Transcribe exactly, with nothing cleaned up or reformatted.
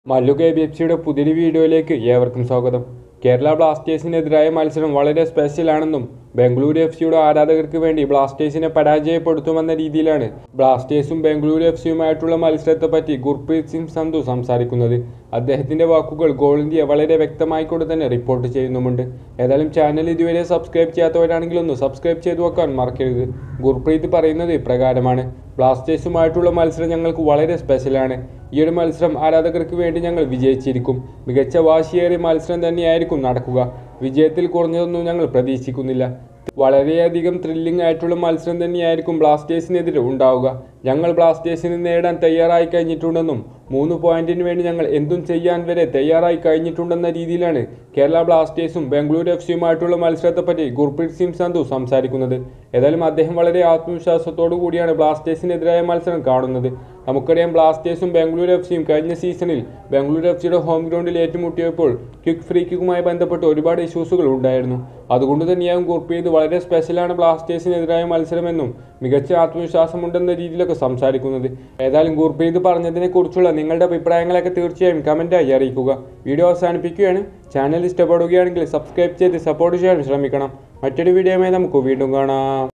Mallu K B F സിയുടെ പുതിയൊരു വീഡിയോയിലേക്ക് ഏവർക്കും സ്വാഗതം. കേരള ബ്ലാസ്റ്റേഴ്സിനെതിരായ മത്സരം വളരെ സ്പെഷ്യലാണെന്നും ബംഗളൂരു എഫ് സിയുടെ ആരാധകർക്ക് വേണ്ടി ബ്ലാസ്റ്റേഴ്സിനെ പരാജയപ്പെടുത്തുമെന്ന രീതിയിലാണ് ബ്ലാസ്റ്റേഴ്സും ബംഗളൂരു എഫ് സിയുമായിട്ടുള്ള മത്സരത്തെപ്പറ്റി ഗുർപ്രീത് സിംഗ് സന്ധു സംസാരിക്കുന്നത്. അദ്ദേഹത്തിൻ്റെ വാക്കുകൾ ഗോൾ ഇന്ത്യ വളരെ വ്യക്തമായിക്കൊണ്ട് തന്നെ റിപ്പോർട്ട് ചെയ്യുന്നുമുണ്ട്. ഏതായാലും ചാനൽ ഇതുവരെ സബ്സ്ക്രൈബ് ചെയ്യാത്തവരാണെങ്കിൽ ഒന്ന് സബ്സ്ക്രൈബ് ചെയ്തു വെക്കാൻ മറക്കരുത്. ഗുർപ്രീത് പറയുന്നത് ഇപ്രകാരമാണ്: ബ്ലാസ്റ്റേഴ്സുമായിട്ടുള്ള മത്സരം ഞങ്ങൾക്ക് വളരെ സ്പെഷ്യലാണ്. ഈ ഒരു മത്സരം ആരാധകർക്ക് വേണ്ടി ഞങ്ങൾ വിജയിച്ചിരിക്കും. മികച്ച വാശിയേറിയ മത്സരം തന്നെയായിരിക്കും നടക്കുക. വിജയത്തിൽ കുറഞ്ഞതൊന്നും ഞങ്ങൾ പ്രതീക്ഷിക്കുന്നില്ല. വളരെയധികം ത്രില്ലിംഗ് ആയിട്ടുള്ള മത്സരം തന്നെയായിരിക്കും ബ്ലാസ്റ്റേഴ്സിനെതിരെ ഉണ്ടാവുക. ഞങ്ങൾ ബ്ലാസ്റ്റേഴ്സിന് നേടാൻ തയ്യാറായി കഴിഞ്ഞിട്ടുണ്ടെന്നും മൂന്ന് പോയിന്റിന് വേണ്ടി ഞങ്ങൾ എന്തും ചെയ്യാൻ വരെ തയ്യാറായി കഴിഞ്ഞിട്ടുണ്ടെന്ന രീതിയിലാണ് കേരള ബ്ലാസ്റ്റേഴ്സും ബംഗളൂരു എഫ് സിയുമായിട്ടുള്ള മത്സരത്തെപ്പറ്റി ഗുർപ്രീത് സിംഗ് സന്ധു സംസാരിക്കുന്നത്. ഏതായാലും അദ്ദേഹം വളരെ ആത്മവിശ്വാസത്തോടു കൂടിയാണ് ബ്ലാസ്റ്റേഴ്സിനെതിരായ മത്സരം കാണുന്നത്. നമുക്കറിയാം, ബ്ലാസ്റ്റേഴ്സും ബംഗളൂരു എഫ് സിയും കഴിഞ്ഞ സീസണിൽ ബംഗളൂരു എഫ് സിയുടെ ഹോം ഗ്രൗണ്ടിൽ ഏറ്റുമുട്ടിയപ്പോൾ ക്വിക്ക് ഫ്രീ കിക്കുമായി ബന്ധപ്പെട്ട് ഒരുപാട് ഇഷ്യൂസുകൾ ഉണ്ടായിരുന്നു. അതുകൊണ്ട് തന്നെയാകും ഗുർപ്രീത് വളരെ സ്പെഷ്യലാണ് ബ്ലാസ്റ്റേഴ്സിനെതിരായ മത്സരമെന്നും മികച്ച ആത്മവിശ്വാസമുണ്ടെന്ന രീതിയിലൊക്കെ സംസാരിക്കുന്നത്. ഏതായാലും ഗുർപ്രീത് പറഞ്ഞതിനെക്കുറിച്ചുള്ള നിങ്ങളുടെ അഭിപ്രായങ്ങളൊക്കെ തീർച്ചയായും കമൻറ്റായി അറിയിക്കുക. വീഡിയോ അവസാനിപ്പിക്കുകയാണ്. ചാനൽ ഇഷ്ടപ്പെടുകയാണെങ്കിൽ സബ്സ്ക്രൈബ് ചെയ്ത് സപ്പോർട്ട് ചെയ്യാൻ ശ്രമിക്കണം. മറ്റൊരു വീഡിയോയുമായി നമുക്ക് വീണ്ടും കാണാം.